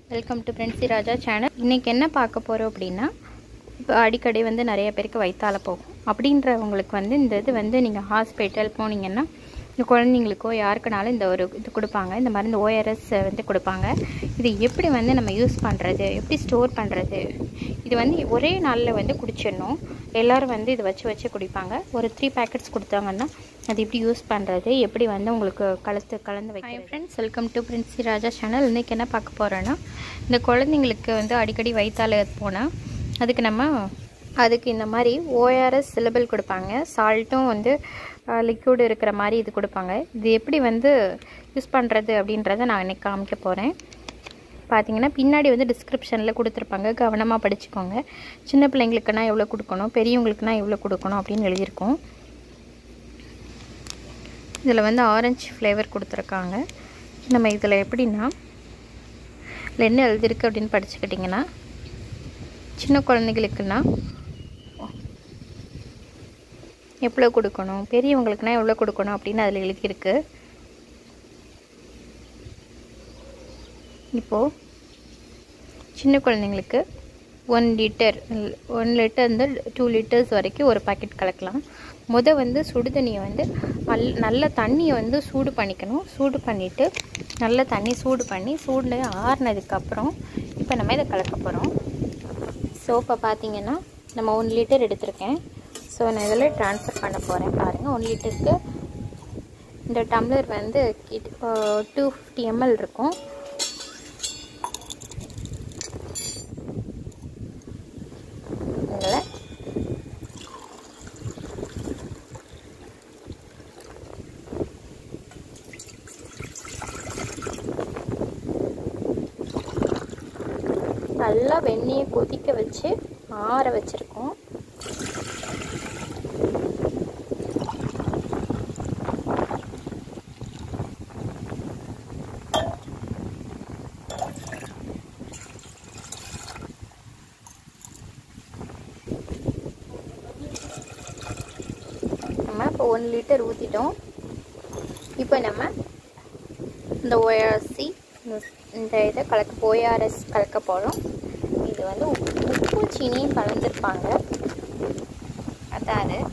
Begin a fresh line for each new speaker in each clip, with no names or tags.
Welcome to Princy Raja channel. இன்றைக்கி என்ன பார்க்க போகிறோம் அப்படின்னா, இப்போ அடிக்கடி நிறைய பேருக்கு வயிற்றால போகும் அப்படின்றவங்களுக்கு இந்த இது நீங்கள் ஹாஸ்பிட்டல் போனீங்கன்னா இந்த குழந்தைங்களுக்கோ யாருக்குனாலும் இந்த ஒரு இது கொடுப்பாங்க. இந்த மாதிரி இந்த ORS கொடுப்பாங்க. இது எப்படி நம்ம யூஸ் பண்ணுறது, எப்படி ஸ்டோர் பண்ணுறது, இது ஒரே நாளில் குடிச்சிடணும். எல்லோரும் இதை வச்சு குடிப்பாங்க. ஒரு 3 பேக்கெட்ஸ் கொடுத்தாங்கன்னா அது எப்படி யூஸ் பண்ணுறது, எப்படி உங்களுக்கு கலந்து வைக்க. Hi friends, welcome to Princy Raja channel. இன்றைக்கி என்ன பார்க்க போகிறோன்னா, இந்த குழந்தைங்களுக்கு அடிக்கடி வயிற்றால போனால் அதுக்கு இந்த மாதிரி ORS சிலபிள் கொடுப்பாங்க. சால்ட்டும் லிக்விட் இருக்கிற மாதிரி இது கொடுப்பாங்க. இது எப்படி யூஸ் பண்ணுறது அப்படின்றத நான் இன்றைக்கி காமிக்க போகிறேன். பார்த்தீங்கன்னா பின்னாடி டிஸ்கிரிப்ஷனில் கொடுத்துருப்பாங்க, கவனமாக படிச்சுக்கோங்க. சின்ன பிள்ளைங்களுக்குனா எவ்வளோ கொடுக்கணும், பெரியவங்களுக்குனா எவ்வளோ கொடுக்கணும் அப்படின்னு எழுதியிருக்கோம். இதில் ஆரஞ்சு ஃப்ளேவர் கொடுத்துருக்காங்க. நம்ம இதில் எப்படின்னா இதில் என்ன எழுதியிருக்கு அப்படின்னு படிச்சுக்கிட்டிங்கன்னா, சின்ன குழந்தைகளுக்குன்னா எவ்வளோ கொடுக்கணும், பெரியவங்களுக்குனா எவ்வளோ கொடுக்கணும் அப்படின்னு அதில் எழுதியிருக்கு. இப்போது சின்ன குழந்தைங்களுக்கு 1 லிட்டர் 2 லிட்டர்ஸ் வரைக்கும் ஒரு பாக்கெட் கலக்கலாம். சுடு தண்ணியை நல்ல தண்ணியை சூடு பண்ணிக்கணும். சூடு பண்ணிவிட்டு நல்ல தண்ணி சூடு பண்ணி சூடில் ஆறுனதுக்கப்புறம் இப்போ நம்ம இதை கலக்க போகிறோம். ஸோ இப்போ பார்த்தீங்கன்னா நம்ம 1 லிட்டர் எடுத்திருக்கேன். ஸோ நான் இதில் ட்ரான்ஸ்ஃபர் பண்ண போகிறேன். பாருங்கள், 1 லிட்டருக்கு இந்த டம்ளர் 250 ml இருக்கும். இதில் நல்லா வெந்நீயை கொதிக்க வச்சு ஆற வச்சுருக்கோம். நம்ம இப்போ 1 லிட்டர் ஊற்றிட்டோம். இப்போ நம்ம இந்த இந்த இதை ORS கலக்க போகிறோம். இது உப்பு சீனியும் கலந்துருப்பாங்க. அதாவது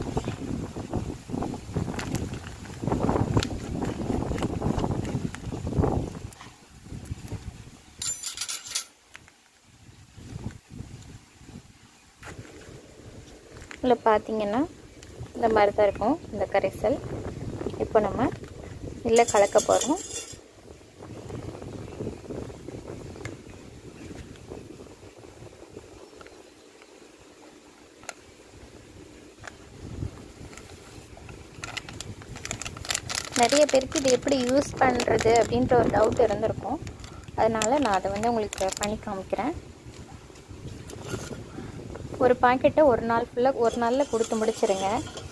இதில் பார்த்தீங்கன்னா இந்த மாதிரி தான் இருக்கும் இந்த கரைசல். இப்போ நம்ம இதில் கலக்க போகிறோம். நிறைய பேருக்கு இது எப்படி யூஸ் பண்ணுறது அப்படின்ற ஒரு டவுட் இருந்திருக்கும். அதனால் நான் அதை உங்களுக்கு பண்ணி காமிக்கிறேன். ஒரு பாக்கெட்டை ஒரு நாளில் கொடுத்து முடிச்சிருங்க.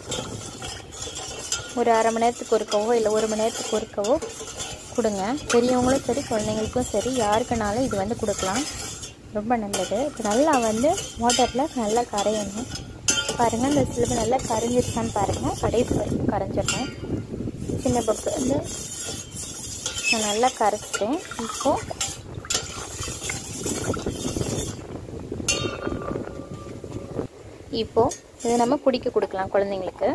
ஒரு அரை மணி நேரத்துக்கு ஒருக்கவோ இல்லை 1 மணி நேரத்துக்கு ஒருக்கவோ கொடுங்க. பெரியவங்களும் சரி குழந்தைங்களுக்கும் சரி யாருக்குனாலும் இது கொடுக்கலாம். ரொம்ப நல்லது. இப்போ நல்லா வாட்டரில் நல்லா கரையணும். பாருங்கள், இந்த சிலபு நல்லா கரைஞ்சிருச்சான்னு பாருங்கள். கடைசி வரைக்கும் கரைஞ்சிடணும். சின்ன பப்பு நான் நல்லா கரைச்சிட்டேன். இப்போது இதை நம்ம குடிக்க கொடுக்கலாம் குழந்தைங்களுக்கு.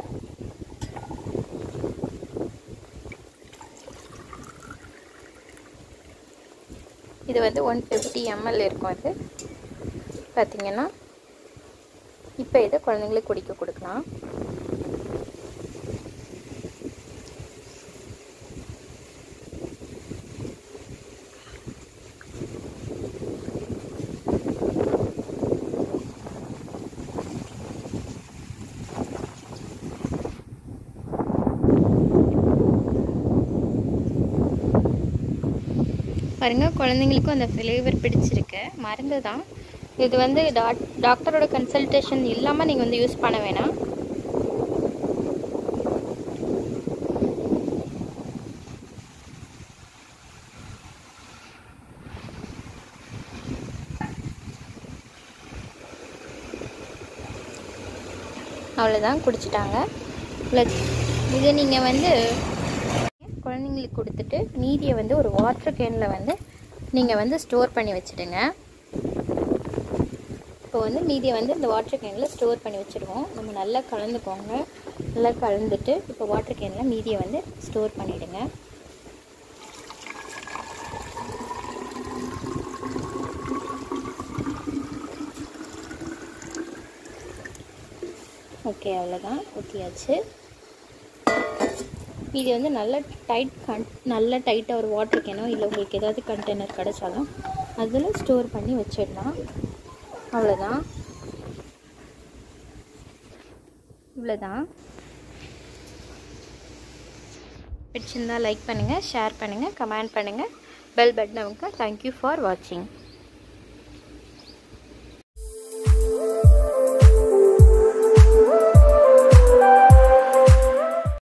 இது 150 ml இருக்கும். அது பார்த்திங்கன்னா இப்போ இதை குழந்தைங்களுக்கு குடிக்க கொடுக்கலாம். பாருங்கள், குழந்தைங்களுக்கும் அந்த ஃப்ளேவர் பிடிச்சிருக்கு. மருந்து தான் இது. டாக்டரோட கன்சல்டேஷன் இல்லாமல் நீங்கள் யூஸ் பண்ண வேணாம். அவ்வளோதான், குடிச்சிட்டாங்க. இதை நீங்கள் குழந்தைங்களுக்கு கொடுத்துட்டு மீதியை ஒரு வாட்டர் கேனில் நீங்கள் வந்து ஸ்டோர் பண்ணி வச்சுடுங்க. இப்போ வந்து மீதியை வந்து இந்த வாட்டர் கேனில் ஸ்டோர் பண்ணி வச்சுடுவோம். நம்ம நல்லா கலந்துக்கோங்க. நல்லா கலந்துட்டு இப்போ வாட்டர் கேனில் மீதியை வந்து ஸ்டோர் பண்ணிவிடுங்க. ஓகே, அவ்வளோதான், ஊற்றியாச்சு. இது வந்து நல்ல டைட்டாக ஒரு வாட்டர் கேனோ இல்லை உங்களுக்கு ஏதாவது கண்டெய்னர் கிடைச்சாலும் அதில் ஸ்டோர் பண்ணி வச்சிடலாம். அவ்வளோதான், இவ்வளோதான். பிடிச்சிருந்தால் லைக் பண்ணுங்கள், ஷேர் பண்ணுங்கள், கமெண்ட் பண்ணுங்கள், பெல் பட்டன் அமுங்க. தேங்க்யூ ஃபார் வாட்சிங்.